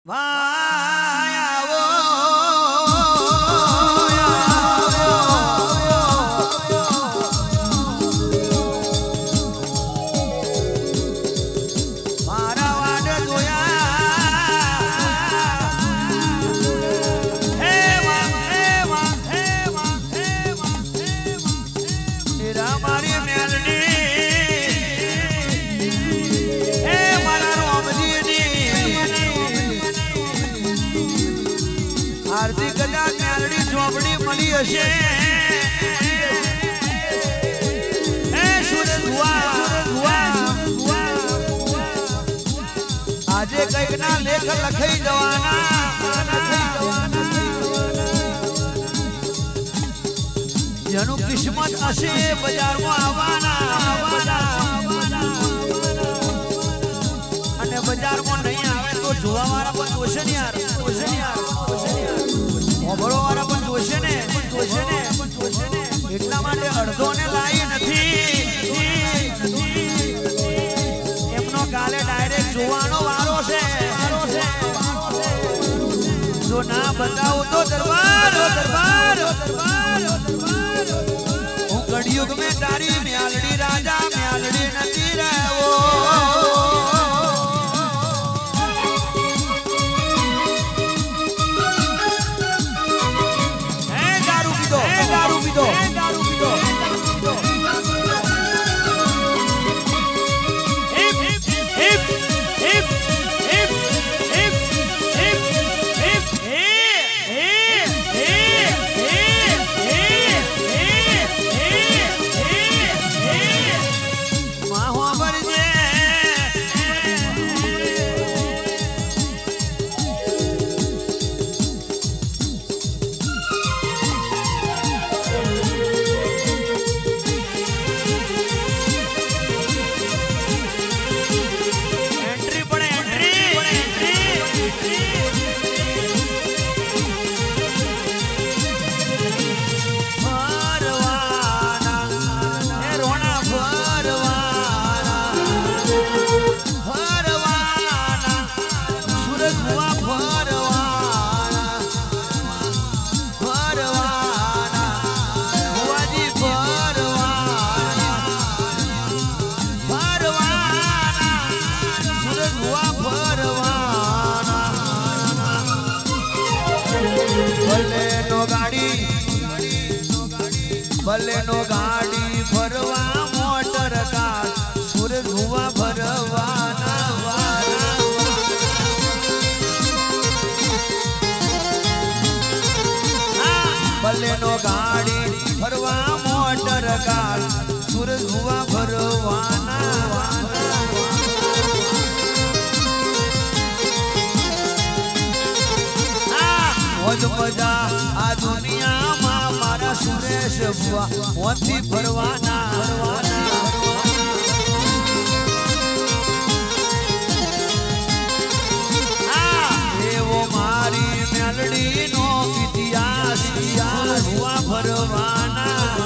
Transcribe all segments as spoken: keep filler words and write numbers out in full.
हार्दिक गजा न्यालड़ी झोपड़ी मली हशे आजे कईक ना लेख लखई जवाना जनु किस्मत हशे बाजार में आवाना अने बाजार में नहीं आवे तो जोवा वाला पण जोशे ने यार जोशे ने यार ओबरो वाला पण जोशे ने जोशे ने એટલા માટે અડધો ને લાઈ નથી એમનો કાલે ડાયરેક્ટ જોવાનો વારો છે જો ના બતાવું તો દરબાર દરબાર હું કળિયુગ में તારી મ્યાલડી રાજા મ્યાલડી નથી રહેવો भले नो गाड़ी भरवा मोटर कार सूरज हुआ भरवाना वाना भले नो गाड़ी भरवा मोटर कार सूरज हुआ भरवाना वाना मौज मजा आ दुनिया मारा सुरेश बुआ मोती भरवाना भरवाना वो मारी मेलडी नो इतिहास हुआ भरवाना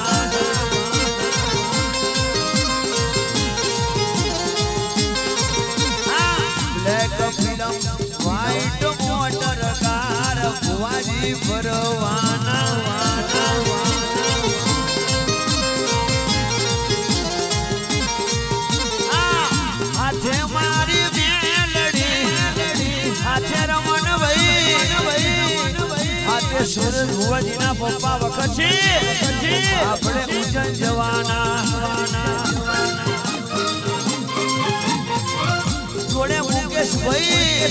black film white motor car बुआजी भरवाना वाना हाथे मारी मेलडी हाथे रमन भाई हाथे सूरज भुवाजी ना पप्पा वखत छे આપણે ઉજન જવાના જોડે મુકેશ ભાઈ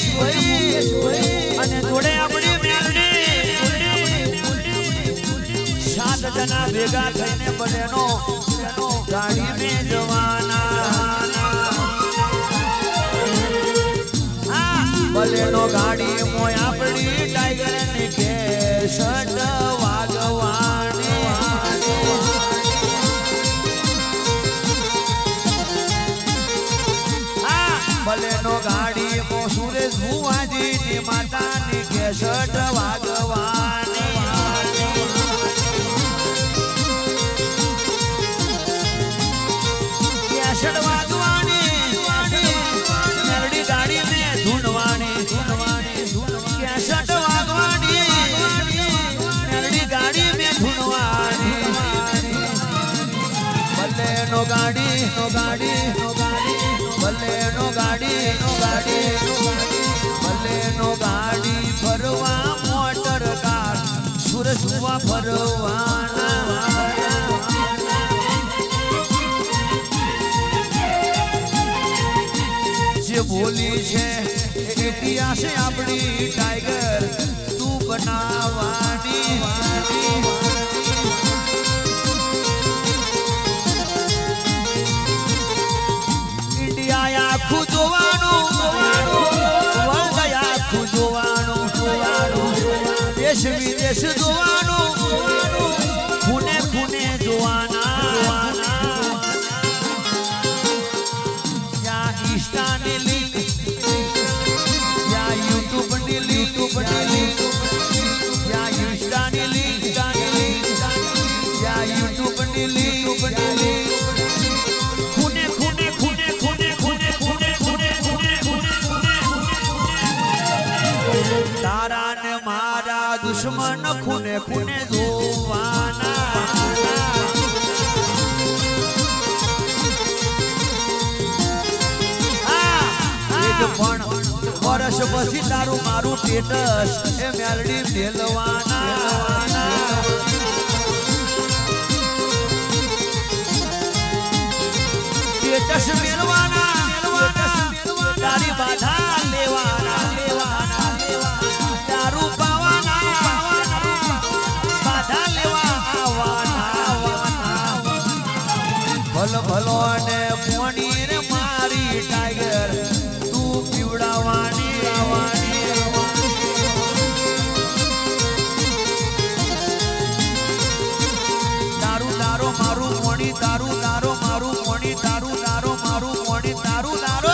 અને જોડે આપણી મેલડી सात जना भेगा थईने बनेनो गाड़ी में जवाना बलेनो गाड़ी मोय आपड़ी टाइगर ने के शट वागवानी बलेनो गाड़ी मो सुरेश भुवाजी नी माता ने के शट वागवानी वागवानी मेलडी गाड़ी में धुनवानी धुनवानी नो गाड़ी नो गाड़ी भले नो गाड़ी नो गाड़ी भले नो गाड़ी फरवा मोटर कार सुरसुआ फरवाना जे बोली छे इतिहास आपणी टाइगर तू बनावानी इंडिया आखू जोवानू वर्ल्ड आखू जोवानू देश विदेश जोवानू खूने खूने जोवाना या इंस्टा ने लिंक या यूट्यूब ने लिंक या इंस्टा ने लिंक या यूट्यूब ने लिंक खूने खूने खूने खूने खूने खूने खूने खूने तारा ने मारा दुश्मन खूने खूने जोवाना पण वर्ष पछी तारू मारू स्टेटस ए मेलडी मेलवाना स्टेटस मेलवाना तारी बाधा लेवाना दारू पावाना बाधा लेवा आवाना भल भलो ने पनीर मारी टाइगर पीवड़ावानी दारू दारो मारू मोणी दारू दारो मारू मोणी दारू दारो मारू मोणी दारू दारो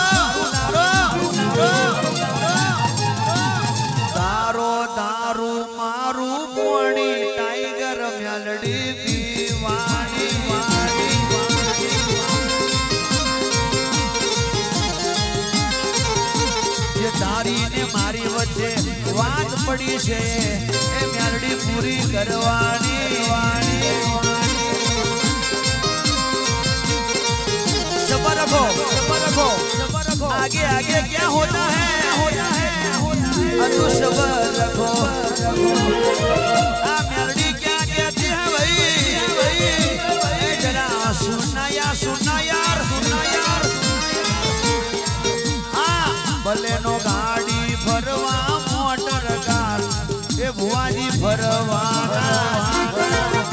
दारो दारू मारू मोणी टाइगर मेलडी दीवानी तारी ने मारी वच्चे बात पड़ी छे ए मेलडी पूरी करवानी सबर रखो सबर रखो आगे आगे क्या होता है होता है अनु सबर रखो आ मेलडी क्या कहती है भाई जरा सुनना यार सुनना यार सुनना यार भले नो गाड़ी फरवा मोटर कार ए भुवाजी फरवाना